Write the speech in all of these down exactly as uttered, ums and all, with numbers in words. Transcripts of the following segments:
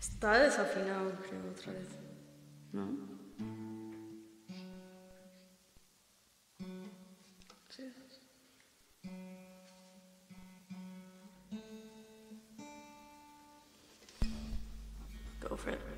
Está desafinado, creo, otra vez. ¿No? Sí. Go for it.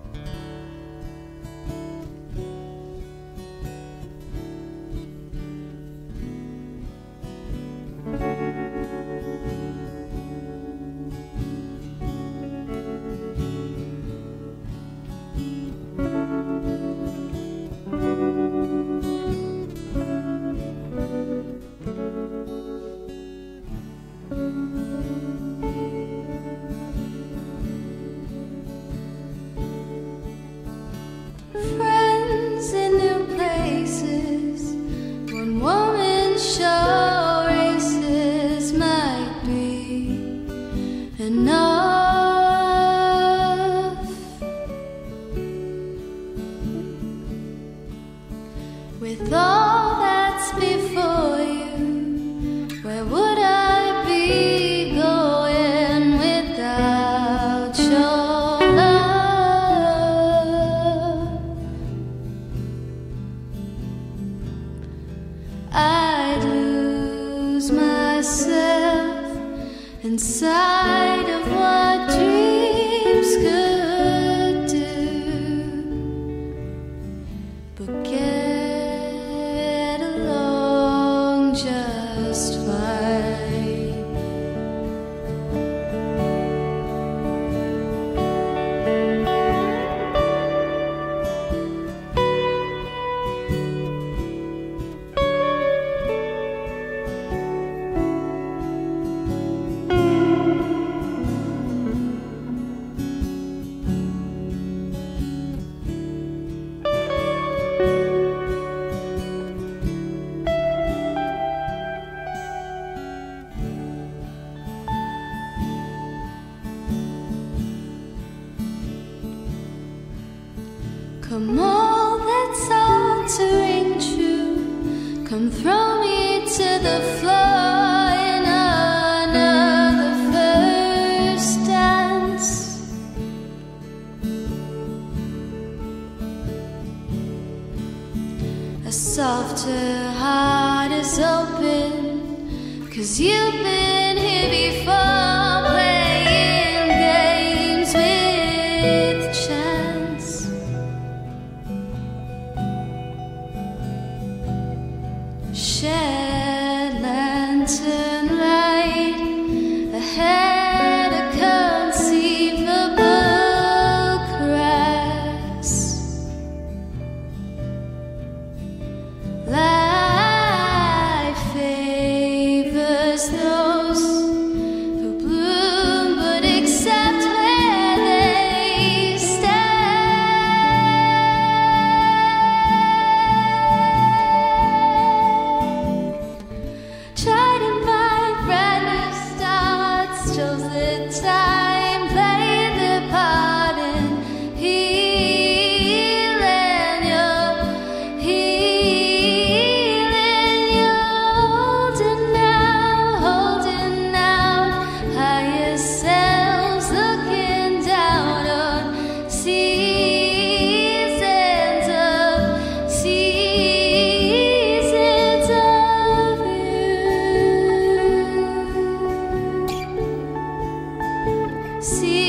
Friends in new places, one woman show races might be enough. With all that's before you, where would I be going without your love? I'd lose myself inside of what dreams could do, but get along just fine. Come all that's all to ring true, come throw me to the floor in another first dance. A softer heart is open, 'cause you've been here before, playing games with chance. Shed lantern light ahead of conceivable cracks. Life favors those who bloom but accept where they stand. Tried in my brand new starts, chose the time, played the part in healing you, healing you. Holding out, holding out, higher selves looking down on seasons of, seasons of you. See